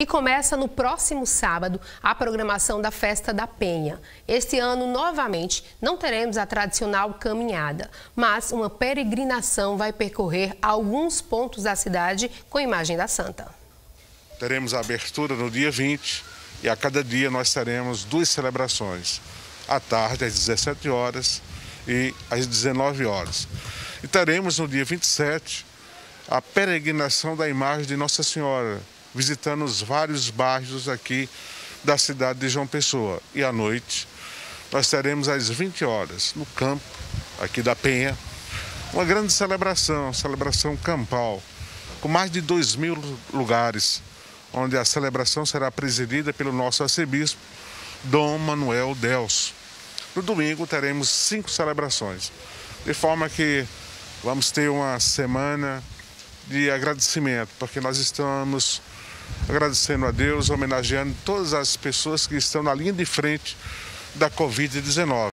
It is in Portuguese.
E começa no próximo sábado a programação da Festa da Penha. Este ano, novamente, não teremos a tradicional caminhada, mas uma peregrinação vai percorrer alguns pontos da cidade com a imagem da Santa. Teremos a abertura no dia 20 e a cada dia nós teremos duas celebrações. À tarde, às 17 horas e às 19 horas. E teremos no dia 27 a peregrinação da imagem de Nossa Senhora, visitando os vários bairros aqui da cidade de João Pessoa. E à noite, nós teremos às 20 horas, no campo aqui da Penha, uma grande celebração campal, com mais de 2.000 lugares, onde a celebração será presidida pelo nosso arcebispo, Dom Manuel Delso. No domingo, teremos 5 celebrações, de forma que vamos ter uma semana de agradecimento, porque nós estamos agradecendo a Deus, homenageando todas as pessoas que estão na linha de frente da Covid-19.